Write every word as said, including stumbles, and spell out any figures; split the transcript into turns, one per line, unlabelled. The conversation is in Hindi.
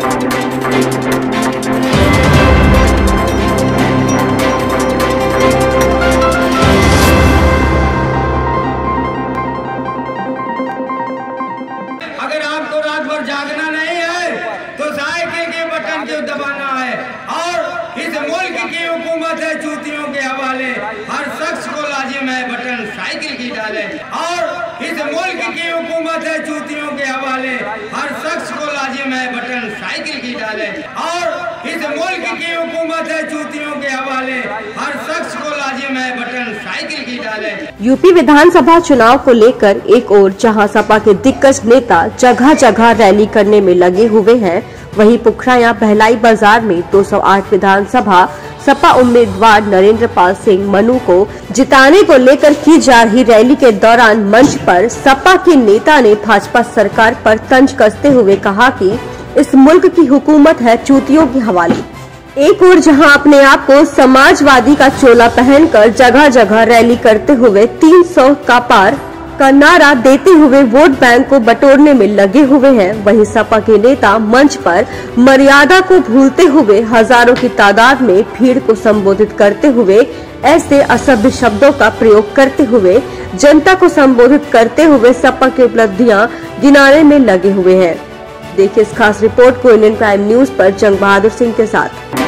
अगर आपको रात भर जागना नहीं है तो साइकिल के बटन क्यों दबाना है। और इस मुल्क की हुकूमत है चूतियों के हवाले, हर शख्स को लाजिम है बटन साइकिल की डाले। और इस मुल्क की हुकूमत है चूतियों के हवाले, हर शख्स को लाजिम है बटन साइकिल की डाले। और इस मुल्क की हुकूमत है चूतियों के हवाले, हर शख्स को लाजिम है बटन साइकिल की डाले।
यूपी विधानसभा चुनाव को लेकर एक ओर जहां सपा के दिग्गज नेता जगह जगह रैली करने में लगे हुए हैं, वहीं पुखराया बहलाई बाजार में दो सौ आठ विधानसभा सपा उम्मीदवार नरेंद्र पाल सिंह मनु को जिताने को लेकर की जा रही रैली के दौरान मंच पर सपा के नेता ने भाजपा सरकार पर तंज कसते हुए कहा कि इस मुल्क की हुकूमत है चूतियों के हवाले। एक और जहां अपने आप को समाजवादी का चोला पहनकर जगह जगह रैली करते हुए तीन सौ का पार का नारा देते हुए वोट बैंक को बटोरने में लगे हुए हैं, वहीं सपा के नेता मंच पर मर्यादा को भूलते हुए हजारों की तादाद में भीड़ को संबोधित करते हुए ऐसे असभ्य शब्दों का प्रयोग करते हुए जनता को संबोधित करते हुए सपा की उपलब्धियां गिनाने में लगे हुए हैं। देखिए इस खास रिपोर्ट को इंडियन प्राइम न्यूज पर जंग बहादुर सिंह के साथ।